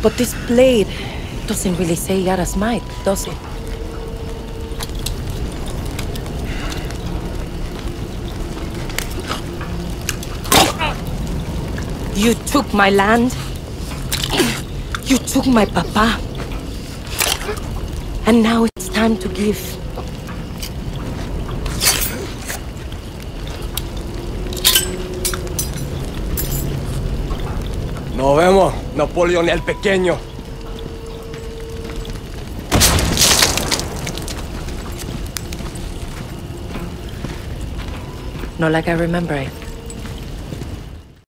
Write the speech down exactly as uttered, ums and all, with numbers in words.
But this blade doesn't really say Yara's might, does it? You took my land. You took my papa. And now it's time to give. Nos vemos, Napoleón el Pequeño. Not like I remember it.